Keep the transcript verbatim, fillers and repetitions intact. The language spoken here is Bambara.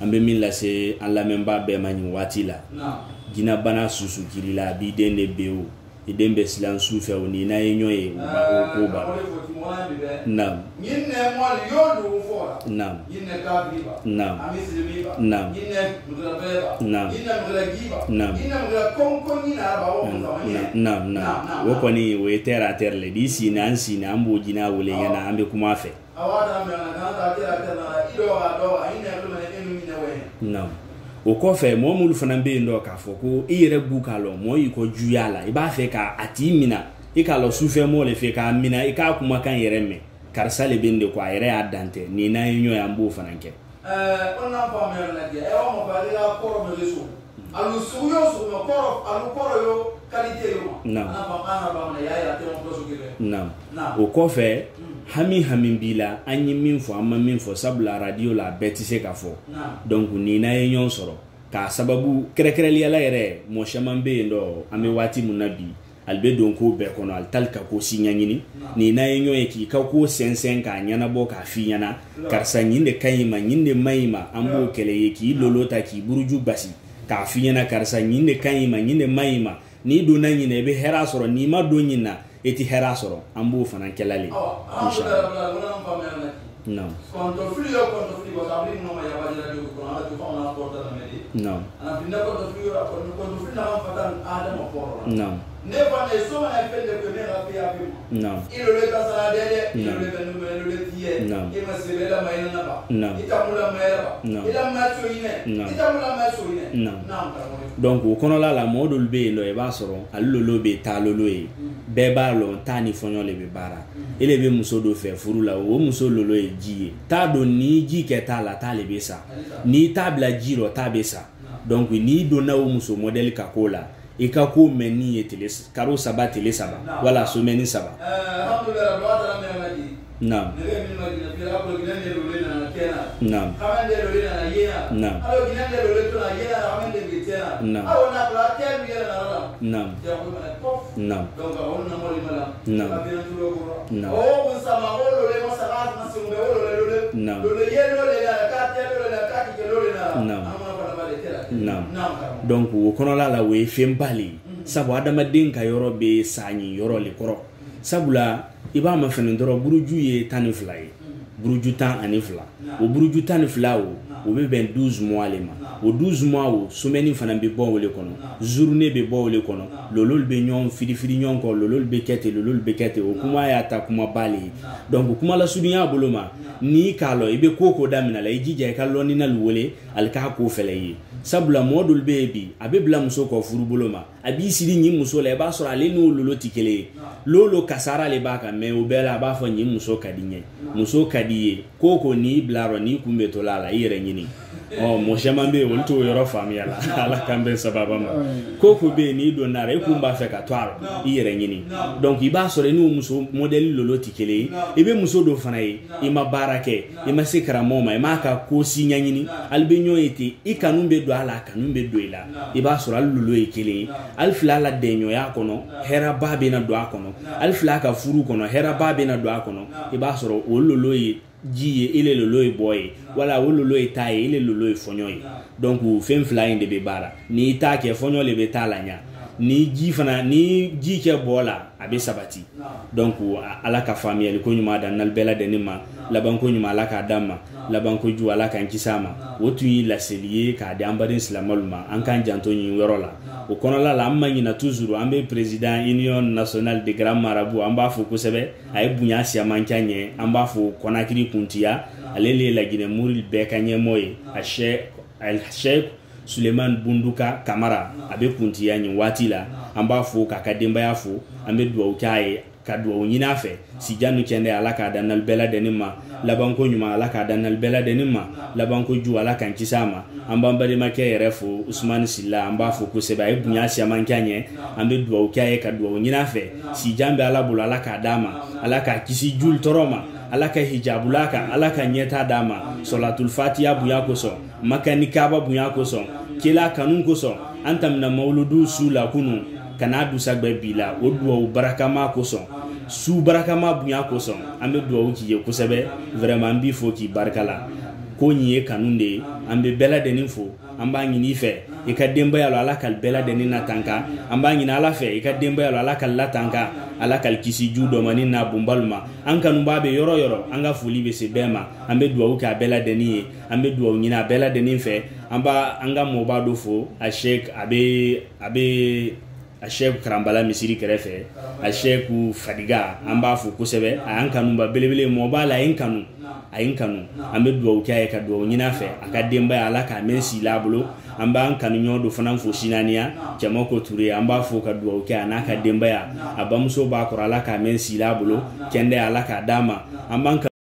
an be min lase an lamɛnba bɛɛ ma ɲin waati la jina bana susu kiri la bi den de be o iden be silan su fɛ o ni na ye ɲɔ ye o ko ba naam yin ne mol yodu fora naam yin ne kabriba naam amisriba naam yin ne mudrabeba naam yin ne mudragiba naam yin ne mudrag kon kon yin araba o naam naam wo kɔni o ye terre à terre le di sini an sini an b'o jina wele ɲɛna an be kuma fɛ awada me na ta terre à terre na ido ga do yin ne ko ne enu ne we naam o kɔfɛ mɔgɔ minnu fana bɛ yen dɔ k'a fɔ ko i yɛrɛ b'u k'a lɔ mɔgɔ y'i kɔ juguya la i b'a fɛ ka a t'i mina i k'a lɔ sufɛ mɔgɔ le fɛ k'a mina i k'a kumakan yɛrɛ mɛn karisa le bɛ nin de ko a yɛrɛ y'a dan tɛ nin n'an ye ɲɔgɔn ye an b'o fana kɛ. ɛɛ ko n'an fa mɛn lajɛ ɛ o ma fa ale ka kɔrɔ mɛ le so alu sugu yo sugu mɛ kɔrɔ alu kɔrɔ yo qualité yo ma. naam an fa kan na ba mɛ y'a yira tɛ mɔgɔ sugu kɛ. naam o kɔfɛ hami hami b'i la an ye min fɔ an ma min fɔ sabula radio la bɛɛ tɛ se ka fɔ donc nin n'an ye ɲɔgɔn sɔrɔ. Ka sababu kɛrɛkɛrɛliyala yɛrɛ mɔgɔ caman bɛ yen dɔ an bɛ waati mun na bi ale bɛ don ko bɛɛ kɔnɔ ale tali ka ko si ɲɛɲini nin n'a ye ɲɔgɔn ye k'i ka ko sɛnsɛn k'a ɲɛnabɔ k'a f'i ɲɛna karisa ɲin de ka ɲi ma ɲin de ma ɲi ma an b'o kɛlɛ ye k'i lolo ta k'i buruju basi k'a f'i ɲɛna karisa ɲin de ka ɲi ma ɲin de ma ɲi ma n'i donna ɲin na i bɛ hɛrɛ sɔrɔ n'i ma don ɲin na i tɛ hɛrɛ sɔrɔ an b'o fana kɛla le. Non. Quando figlio quando figlio abri no mai aveva di con alla tu fa una porta da me. No. Alla fine quando figlio quando quando figlio non fa tan adamo porra. No. Ne fa ne so na fende che me la pia più. No. Io le casa dele, io le venu me le tie. No. Che ma se vela mai na ba. No. Ita mula mai ba. No. Ila ma so ine. Ita mula ma so ine. No. Na donc o kɔnɔla la mɔgɔ dɔw bɛ yen nɔ i b'a sɔrɔ ale lolo bɛ taa lolo ye bɛɛ b'a lɔn taa ni fɔɲɔ le bɛ baara e le bɛ muso dɔ fɛ furu la o muso lolo ye ji ye t'a dɔn ni ji kɛ t'a la t'a le bɛ sa n'i t'a bila ji rɔ t'a bɛ sa donc n'i donna o muso modèle ka ko la i ka ko mɛn ni ye tile karo saba tile saba wala semaine saba. naam naam naam naam naam naam naam donc o kɔnɔla la o ye fɛn ba le ye sabu adamaden ka yɔrɔ bɛ sa ɲi yɔrɔ le kɔrɔ sabula i b'a ma fɛnɛ dɔrɔn buruju ye tan ni fila ye buruju tan ani fila o buruju tan ni fila o o bɛ bɛn douze mois le ma o douze mois o semaine fana bɛ bɔ o le kɔnɔ journée bɛ bɔ o le kɔnɔ lololu bɛ ɲɔgɔn firifiri ɲɔgɔn kɔ lololu bɛ kɛ ten lololu bɛ kɛ ten o kuma y'a ta kuma ba le ye donc kuma lasurunya bolo ma n'i k'a lɔ i bɛ ko ko daminɛ la i jija i ka lɔnninali wele ale k'a ko fɛlɛ ye sabula mɔgɔ dɔw bɛ yen bi a bɛ bila muso kɔ furu bolo ma a b'i siri ɲin muso la i b'a sɔrɔ ale n'o lolo tɛ kelen ye lolo kasara le b'a kan mais o bɛɛ la a b'a fɔ ɲin muso ka di ɲɛ muso ka di ye ko ko n'i bila yɔrɔ n'i kun bɛ to la a la i yɛrɛ ɲini ɔ mɔgɔ caman bɛ yen olu t'o yɔrɔ faamuya la ala k'an bɛn sababa ma ko ko bɛ yen n'i donna a la i kun b'a fɛ ka to a la i yɛrɛ ɲini donc i b'a sɔrɔ i n'o muso modèle lolo tɛ kelen ye i bɛ muso dɔ fana ye i ma baara kɛ i ma se karamɔgɔ ma i m'a ka ko si ɲɛɲini hali bɛ ɲɔgɔn ye ten i kanu bɛ don a la kanu bɛ don i la i b'a sɔrɔ hali lolo ye kelen ye hali fila la dɛɲɔya kɔnɔ hɛrɛba bɛ na don a kɔnɔ hali fila ka furu kɔnɔ hɛrɛba bɛ na don a kɔnɔ i b'a sɔrɔ o lolo ye ji ye ile lolo ye bɔ ye wala o lolo ye ta ye ile lolo ye fɔɲɔ ye donc fɛn fila in de bɛ baara n'i t'a kɛ fɔɲɔ le bɛ taa la ɲa ni ji fana ni ji kɛ bɔ la a bɛ sabati donc ala ka faamuyali ko ɲuman da n'ale bɛɛ lajɛlen ma laban ko ɲuman ala k'a d'an ma laban ko jugu ala k'an kisi a ma o tun ye laseli ye k'a di an baden silamɛw ma an k'an janto ɲin yɔrɔ la o kɔnɔla la an ma ɲina toujours an bɛ président union nationale de grand marabout an b'a fɔ kosɛbɛ a ye bonya siaman ca ɲɛ an b'a fɔ Konakiri kuntiya ale le ye Laginɛ Mori bɛɛ ka ɲɛmɔgɔ ye a Sheikh Suleiman Bunduka Kamara a bɛ kuntiya ɲin waati la an b'a fɔ k'a ka denbaya fo an bɛ dugawu k'a ye ka dugawu ɲini a fɛ sijanu kɛnɛ ala k'a da n'ale bɛɛ lajɛlen ma labanko ɲuman ala k'a da n'ale bɛɛ lajɛlen ma labanko jugu ala k'an kisi a ma an b'an balimakɛ yɛrɛ fo Usmani Silla an b'a fɔ kosɛbɛ a ye bonya siaman k'a ɲɛ an bɛ dugawu k'a ye ka dugawu ɲini a fɛ sijan bɛ ala bolo ala k'a d'a ma ala k'a kisi juli tɔɔrɔ ma ala ka hijabula kan ala ka ɲɛta d'a ma solatul fatiha bonya kosɔn makani kaba bonya kosɔn kila kanu kosɔn an tɛmɛna mawuludu su la kunu kana dusagbe bila o duwawu barakama kosɔn su barakama bonya kosɔn an bɛ duwawu k'i ye kosɛbɛ vraiment an b'i fo k'i barika la ko ɲi ye kanu de ye an bɛ bɛɛ lajɛlen fo an b'a ɲini fɛ i ka denbaya la ala ka bɛɛ lajɛlen natanka an b'a ɲini ala fɛ i ka denbaya la ala ka latanka ala ka kisi ju dɔ ma ni n'a bunbalu ma an kanubaa bɛ yɔrɔ yɔrɔ an ka foli bɛ se bɛɛ ma an bɛ dugawu kɛ a bɛɛ lajɛlen ye an bɛ dugawu ɲini a bɛɛ lajɛlen fɛ an b'a an ka mɔbaa dɔ fo a sheik a bɛ a bɛ a sheik Karanbala misiri kɛrɛfɛ a sheik Fadiga an b'a fo kosɛbɛ a y'an kanuba belebele mɔbaa la a ye n kanu a ye n kanu an bɛ dugawu kɛ a ye ka dugawu ɲini a fɛ a ka denbaya ala k'a mɛn si la bolo an b'an kanu ɲɔgɔn dɔ fana fo sinaniya Jamako Ture an b'a fo ka dugawu kɛ a n'a ka denbaya a bamuso b'a kɔrɔ ala k'a mɛn si la bolo kɛnɛ ala k'a d'a ma an b'an